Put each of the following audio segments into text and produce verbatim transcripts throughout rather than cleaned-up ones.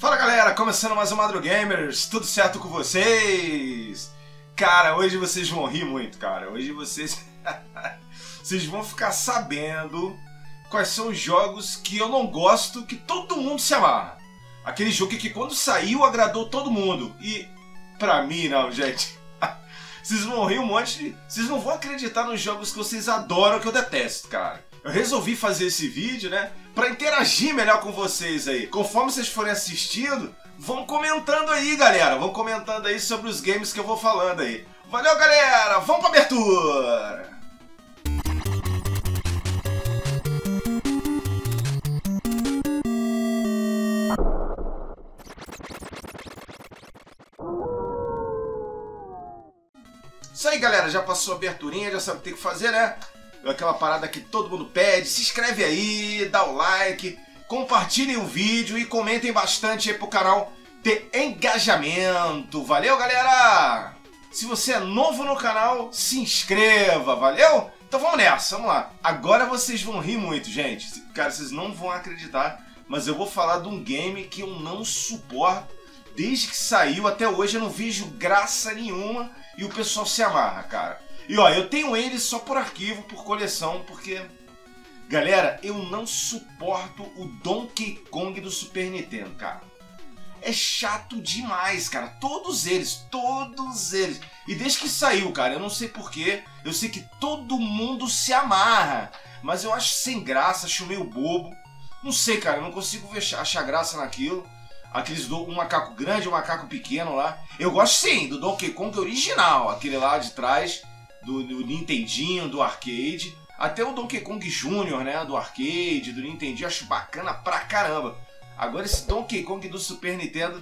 Fala galera, começando mais um Madrugamers, tudo certo com vocês? Cara, hoje vocês vão rir muito, cara. Hoje vocês... vocês vão ficar sabendo quais são os jogos que eu não gosto, que todo mundo se amarra. Aquele jogo que quando saiu agradou todo mundo. E pra mim não, gente. Vocês vão rir um monte de... Vocês não vão acreditar nos jogos que vocês adoram, que eu detesto, cara. Eu resolvi fazer esse vídeo, né, pra interagir melhor com vocês aí. Conforme vocês forem assistindo, vão comentando aí, galera. Vão comentando aí sobre os games que eu vou falando aí. Valeu, galera! Vamos pra abertura! Isso aí, galera. Já passou a aberturinha, já sabe o que tem que fazer, né? Aquela parada que todo mundo pede. Se inscreve aí, dá o like, compartilhem o vídeo e comentem bastante aí pro canal ter engajamento. Valeu, galera! Se você é novo no canal, se inscreva, valeu? Então vamos nessa, vamos lá. Agora vocês vão rir muito, gente. Cara, vocês não vão acreditar, mas eu vou falar de um game que eu não suporto. Desde que saiu até hoje eu não vejo graça nenhuma e o pessoal se amarra, cara. E ó, eu tenho ele só por arquivo, por coleção, porque... Galera, eu não suporto o Donkey Kong do Super Nintendo, cara. É chato demais, cara. Todos eles, todos eles. E desde que saiu, cara, eu não sei porquê. Eu sei que todo mundo se amarra. Mas eu acho sem graça, acho meio bobo. Não sei, cara, eu não consigo ver, achar graça naquilo. Aqueles do, um macaco grande, um macaco pequeno lá. Eu gosto sim do Donkey Kong original, aquele lá de trás... Do, do Nintendinho, do arcade, até o Donkey Kong Júnior, né, do arcade, do Nintendinho, acho bacana pra caramba. Agora esse Donkey Kong do Super Nintendo,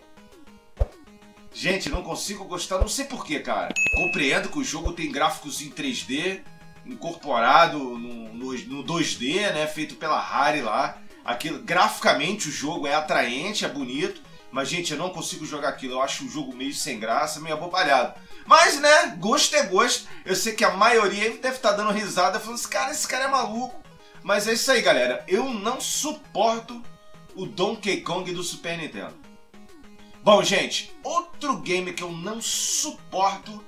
gente, não consigo gostar, não sei porquê, cara. Compreendo que o jogo tem gráficos em três D, incorporado no, no, no dois D, né, feito pela Rare lá. Aquilo, graficamente o jogo é atraente, é bonito, mas, gente, eu não consigo jogar aquilo, eu acho o jogo meio sem graça, meio abobalhado. Mas, né, gosto é gosto. Eu sei que a maioria deve estar dando risada falando assim, cara, esse cara é maluco. Mas é isso aí, galera. Eu não suporto o Donkey Kong do Super Nintendo. Bom, gente, outro game que eu não suporto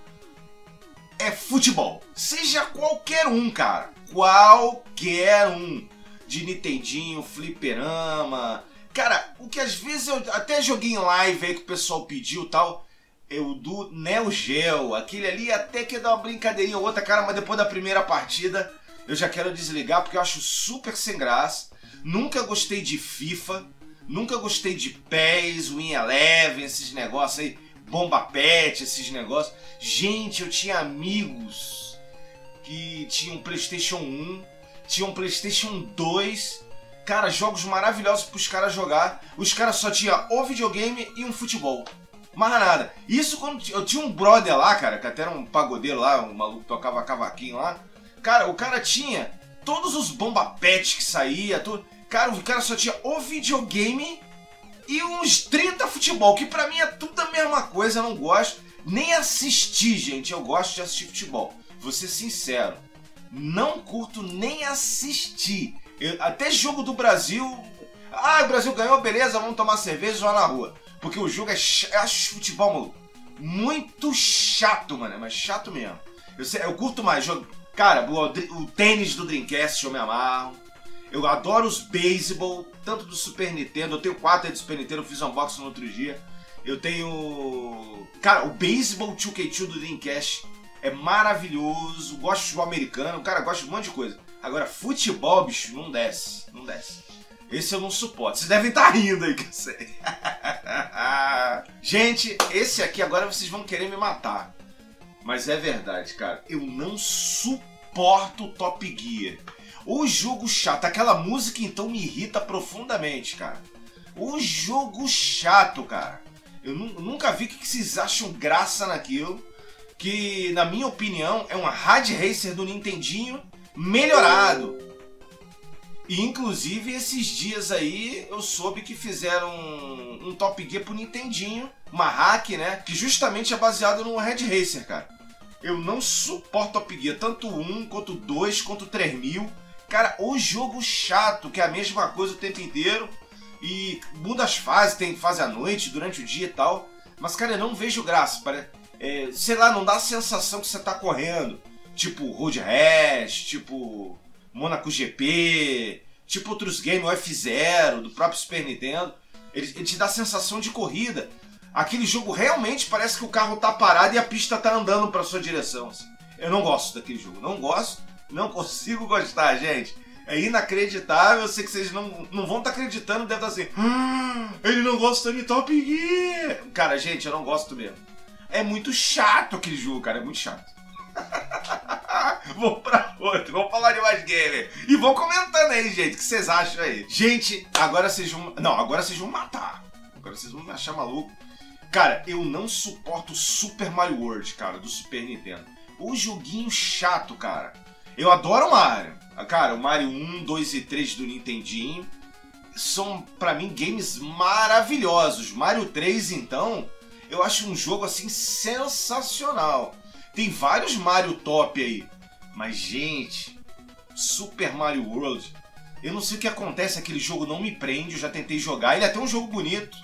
é futebol. Seja qualquer um, cara. Qualquer um. De Nintendinho, fliperama. Cara, o que às vezes eu até joguei em live aí que o pessoal pediu e tal... Eu do Neo Geo, aquele ali até que dá uma brincadeirinha ou outra, cara, mas depois da primeira partida eu já quero desligar porque eu acho super sem graça. Nunca gostei de FIFA, nunca gostei de PES, Win Eleven, esses negócios aí, Bomba Pet, esses negócios. Gente, eu tinha amigos que tinham PlayStation um, tinham PlayStation dois, cara, jogos maravilhosos pros caras jogar. Os caras só tinham o videogame e um futebol. Mais nada. Isso quando eu tinha um brother lá, cara, que até era um pagodeiro lá, um maluco que tocava cavaquinho lá. Cara, o cara tinha todos os Bomba Pet que saía, tudo. Cara, o cara só tinha o videogame e uns trinta futebol, que pra mim é tudo a mesma coisa, eu não gosto. Nem assistir, gente, eu gosto de assistir futebol. Vou ser sincero, não curto nem assistir. Eu, até jogo do Brasil... Ah, o Brasil ganhou, beleza, vamos tomar cerveja e jogar na rua. Porque o jogo é ch... Eu acho futebol, maluco, muito chato, mano. Mas chato mesmo. Eu, sei, eu curto mais jogo. Cara, o, o tênis do Dreamcast eu me amarro. Eu adoro os beisebol, tanto do Super Nintendo. Eu tenho quatro aí do Super Nintendo, eu fiz um unboxing no outro dia. Eu tenho... Cara, o beisebol dois K dois do Dreamcast é maravilhoso. Gosto de futebol americano. Cara, gosto de um monte de coisa. Agora, futebol, bicho, não desce. Não desce. Esse eu não suporto. Vocês devem estar rindo aí, que eu sei. Gente, esse aqui agora vocês vão querer me matar. Mas é verdade, cara. Eu não suporto Top Gear. O jogo chato. Aquela música, então, me irrita profundamente, cara. O jogo chato, cara. Eu nunca vi que vocês acham graça naquilo. Que, na minha opinião, é um Rad Racer do Nintendinho melhorado. E inclusive esses dias aí eu soube que fizeram um, um Top Gear pro Nintendinho, uma hack, né? Que justamente é baseado no Rad Racer, cara. Eu não suporto Top Gear, tanto o um, quanto o dois, quanto o três mil. Cara, o jogo chato, que é a mesma coisa o tempo inteiro. E muda as fases, tem fase à noite, durante o dia e tal. Mas, cara, eu não vejo graça. Para, é, sei lá, não dá a sensação que você tá correndo. Tipo Road Rash, tipo Monaco G P, tipo outros games, o F zero, do próprio Super Nintendo. Ele, ele te dá a sensação de corrida. Aquele jogo realmente parece que o carro tá parado e a pista tá andando pra sua direção. Assim. Eu não gosto daquele jogo, não gosto, não consigo gostar, gente. É inacreditável, eu sei que vocês não, não vão estar tá acreditando, deve estar assim, ah, ele não gosta de Top Gear. Cara, gente, eu não gosto mesmo. É muito chato aquele jogo, cara, é muito chato. Vou pra outro, vamos falar de mais gamer. E vão comentando aí, gente, o que vocês acham aí. Gente, agora vocês vão... Não, agora vocês vão matar. Agora vocês vão me achar maluco. Cara, eu não suporto Super Mario World, cara, do Super Nintendo. O joguinho chato, cara. Eu adoro o Mario. Cara, o Mario um, dois e três do Nintendinho são, pra mim, games maravilhosos. Mario três, então, eu acho um jogo, assim, sensacional. Tem vários Mario top aí. Mas, gente, Super Mario World, eu não sei o que acontece, aquele jogo não me prende, eu já tentei jogar. Ele é até um jogo bonito.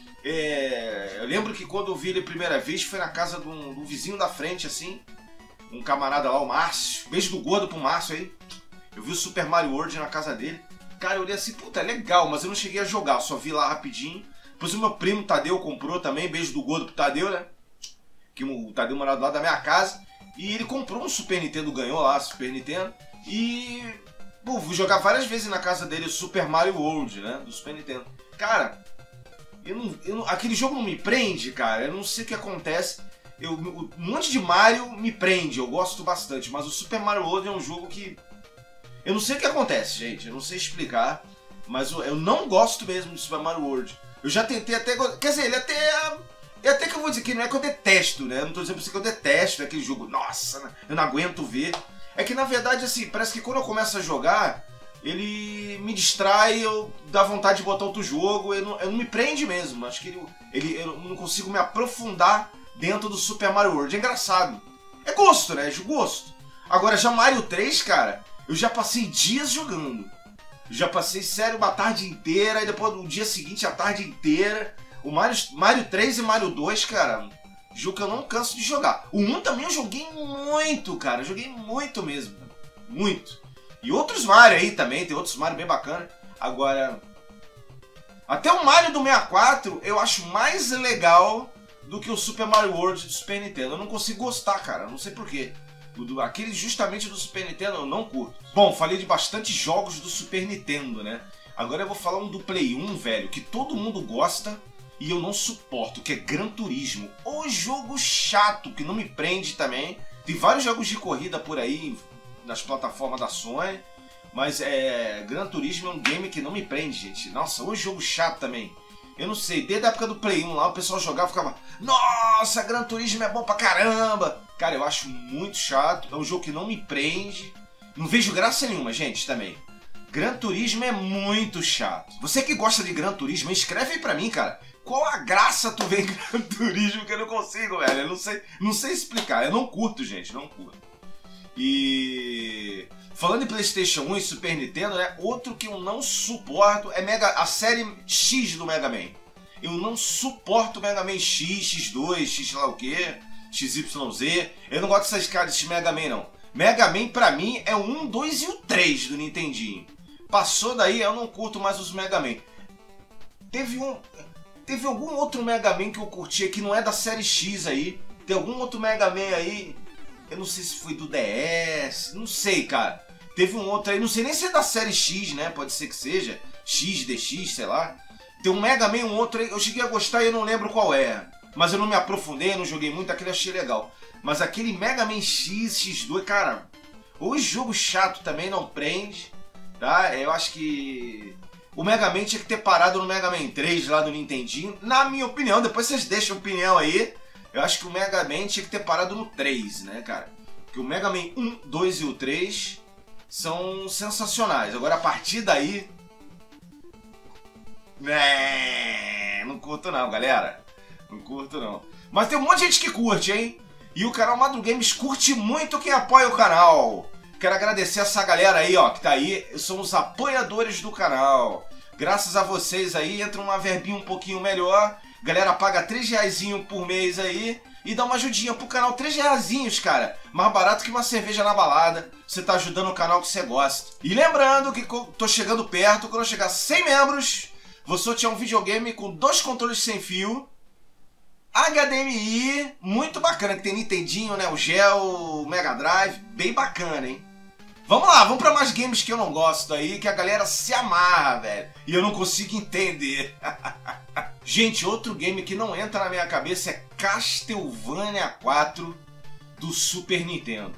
É... Eu lembro que quando eu vi ele a primeira vez, foi na casa de um, de um vizinho da frente, assim. Um camarada lá, o Márcio. Beijo do gordo pro Márcio aí. Eu vi o Super Mario World na casa dele. Cara, eu olhei assim, puta, é legal, mas eu não cheguei a jogar, eu só vi lá rapidinho. Depois o meu primo Tadeu comprou também, beijo do gordo pro Tadeu, né? Que o Tadeu morava do lado da minha casa. E ele comprou um Super Nintendo, ganhou lá, Super Nintendo. E, pô, vou jogar várias vezes na casa dele o Super Mario World, né? Do Super Nintendo. Cara, eu não, eu não, aquele jogo não me prende, cara. Eu não sei o que acontece. Eu, um monte de Mario me prende, eu gosto bastante. Mas o Super Mario World é um jogo que... Eu não sei o que acontece, gente. Eu não sei explicar. Mas eu, eu não gosto mesmo de Super Mario World. Eu já tentei até... Quer dizer, ele até... E até que eu vou dizer que não é que eu detesto, né? Eu não tô dizendo pra você que eu detesto aquele jogo. Nossa, eu não aguento ver. É que na verdade, assim, parece que quando eu começo a jogar, ele me distrai, eu dá vontade de botar outro jogo, eu não, eu não me prende mesmo. Acho que ele, ele, eu não consigo me aprofundar dentro do Super Mario World. É engraçado. É gosto, né? É de gosto. Agora, já Mario três, cara, eu já passei dias jogando. Eu já passei, sério, uma tarde inteira, e depois no dia seguinte a tarde inteira. O Mario, Mario três e Mario dois, cara, jogo que eu não canso de jogar. O um também eu joguei muito, cara. Eu joguei muito mesmo. Muito. E outros Mario aí também, tem outros Mario bem bacanas. Agora, até o Mario do sessenta e quatro eu acho mais legal do que o Super Mario World do Super Nintendo. Eu não consigo gostar, cara. Eu não sei porquê. Aquele justamente do Super Nintendo eu não curto. Bom, falei de bastante jogos do Super Nintendo, né? Agora eu vou falar um do Play um, velho, que todo mundo gosta. E eu não suporto, que é Gran Turismo. O jogo chato, que não me prende também. Tem vários jogos de corrida por aí, nas plataformas da Sony. Mas é, Gran Turismo é um game que não me prende, gente. Nossa, o jogo chato também. Eu não sei, desde a época do Play um lá, o pessoal jogava e ficava... Nossa, Gran Turismo é bom pra caramba! Cara, eu acho muito chato. É um jogo que não me prende. Não vejo graça nenhuma, gente, também. Gran Turismo é muito chato. Você que gosta de Gran Turismo, escreve aí pra mim, cara. Qual a graça tu vê em Gran Turismo que eu não consigo, velho? Eu não sei, não sei explicar. Eu não curto, gente. Não curto. E... Falando em PlayStation um e Super Nintendo, né? Outro que eu não suporto é Mega, a série X do Mega Man. Eu não suporto Mega Man X, X dois, X lá o quê, X Y Z. Eu não gosto dessas caras de Mega Man, não. Mega Man, pra mim, é o um, dois e o três do Nintendinho. Passou daí, eu não curto mais os Mega Man. Teve um... Teve algum outro Mega Man que eu curtia que não é da série X aí. Tem algum outro Mega Man aí. Eu não sei se foi do D S. Não sei, cara. Teve um outro aí. Não sei nem se é da série X, né? Pode ser que seja. X, D X, sei lá. Tem um Mega Man, um outro aí. Eu cheguei a gostar e eu não lembro qual é. Mas eu não me aprofundei, eu não joguei muito. Aquele eu achei legal. Mas aquele Mega Man X, X dois, cara... O jogo chato também não prende. Tá? Eu acho que... O Mega Man tinha que ter parado no Mega Man três lá do Nintendinho. Na minha opinião, depois vocês deixam a opinião aí. Eu acho que o Mega Man tinha que ter parado no três, né, cara? Porque o Mega Man um, dois e o três são sensacionais. Agora, a partir daí... É... Não curto não, galera. Não curto não. Mas tem um monte de gente que curte, hein? E o canal Madrugames curte muito quem apoia o canal. Quero agradecer essa galera aí, ó, que tá aí. São os apoiadores do canal. Graças a vocês aí, entra uma verbinha um pouquinho melhor. Galera paga três reais por mês aí e dá uma ajudinha pro canal. três reais, cara. Mais barato que uma cerveja na balada. Você tá ajudando o canal que você gosta. E lembrando que tô chegando perto, quando eu chegar a cem membros, vou sortear um videogame com dois controles sem fio, H D M I, muito bacana, que tem Nintendinho, né, o Geo, o Mega Drive, bem bacana, hein? Vamos lá, vamos pra mais games que eu não gosto aí, que a galera se amarra, velho, e eu não consigo entender. Gente, outro game que não entra na minha cabeça é Castlevania quatro do Super Nintendo.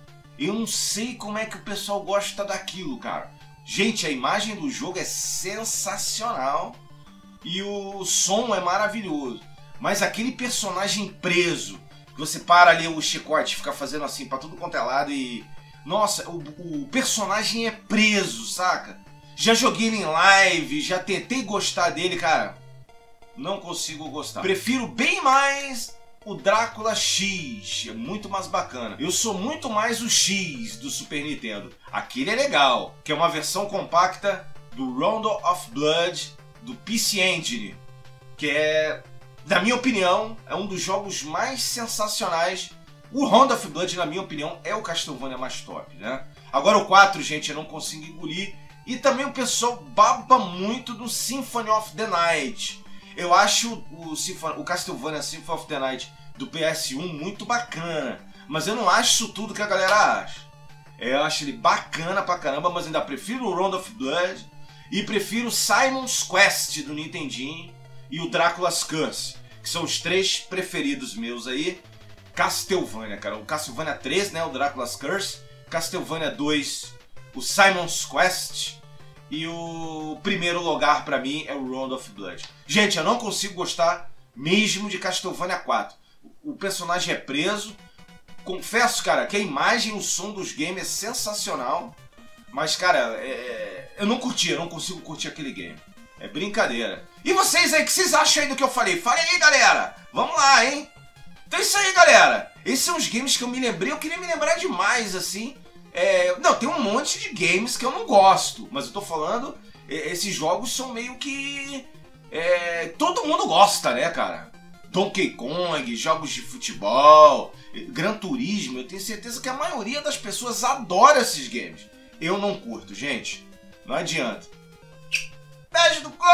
Eu não sei como é que o pessoal gosta daquilo, cara. Gente, a imagem do jogo é sensacional e o som é maravilhoso. Mas aquele personagem preso, que você para ali o chicote, fica fazendo assim pra tudo quanto é lado e... Nossa, o, o personagem é preso, saca? Já joguei ele em live, já tentei gostar dele, cara. Não consigo gostar. Prefiro bem mais o Drácula X, é muito mais bacana. Eu sou muito mais o X do Super Nintendo. Aquele é legal, que é uma versão compacta do Rondo of Blood do P C Engine, que é, na minha opinião, é um dos jogos mais sensacionais. O Rondo of Blood, na minha opinião, é o Castlevania mais top, né? Agora o quatro, gente, eu não consigo engolir. E também o pessoal baba muito do Symphony of the Night. Eu acho o, Symphony, o Castlevania Symphony of the Night do P S um muito bacana. Mas eu não acho isso tudo que a galera acha. Eu acho ele bacana pra caramba, mas ainda prefiro o Rondo of Blood. E prefiro Simon's Quest do Nintendinho e o Dracula's Curse, que são os três preferidos meus aí. Castlevania, cara. O Castlevania três, né? O Dracula's Curse. Castlevania dois, o Simon's Quest. E o primeiro lugar pra mim é o Rondo of Blood. Gente, eu não consigo gostar mesmo de Castlevania quatro. O personagem é preso. Confesso, cara, que a imagem e o som dos games é sensacional. Mas, cara, é... eu não curti, eu não consigo curtir aquele game. É brincadeira. E vocês aí, o que vocês acham aí do que eu falei? Fale aí, galera! Vamos lá, hein? Então é isso aí, galera. Esses são os games que eu me lembrei. Eu queria me lembrar demais, assim. É... Não, tem um monte de games que eu não gosto. Mas eu tô falando... Esses jogos são meio que... É... Todo mundo gosta, né, cara? Donkey Kong, jogos de futebol, Gran Turismo. Eu tenho certeza que a maioria das pessoas adora esses games. Eu não curto, gente. Não adianta. Beijo do corpo!